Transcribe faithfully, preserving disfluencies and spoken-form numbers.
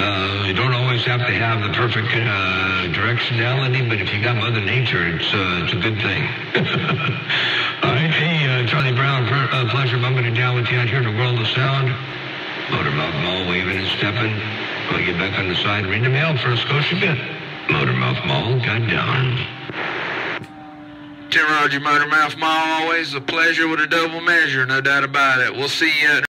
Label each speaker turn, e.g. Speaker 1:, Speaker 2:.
Speaker 1: Uh, you don't always have to have the perfect uh, directionality, but if you got Mother Nature, it's, uh, it's a good thing. All right, hey, uh, Charlie Brown, uh, pleasure bumping it down with you out here in the world of sound. Motormouth Mall waving and stepping. We'll get back on the side and read the mail for a Scotia bit. Motormouth Mall got down.
Speaker 2: Tim Roger, Motormouth Mall, always a pleasure with a double measure, no doubt about it. We'll see you.